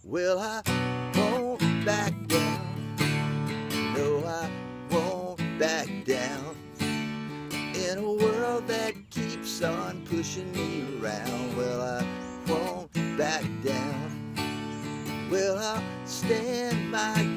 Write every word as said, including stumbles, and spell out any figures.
Well, I won't back down. No, I won't back down. In a world that keeps on pushing me around, well, I won't back down. Well, I'll stand my